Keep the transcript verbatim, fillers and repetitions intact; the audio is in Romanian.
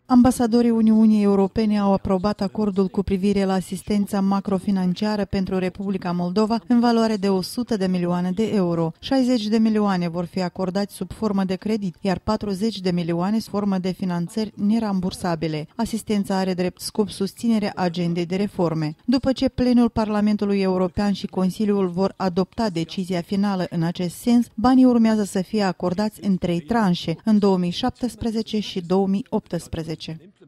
Ambasadorii Uniunii Europene au aprobat acordul cu privire la asistența macrofinanciară pentru Republica Moldova în valoare de o sută de milioane de euro. șaizeci de milioane vor fi acordați sub formă de credit, iar patruzeci de milioane sub formă de finanțări nerambursabile. Asistența are drept scop susținerea agendei de reforme. După ce plenul Parlamentului European și Consiliul vor adopta decizia finală în acest sens, banii urmează să fie acordați în trei tranșe, în două mii șaptesprezece și două mii optsprezece.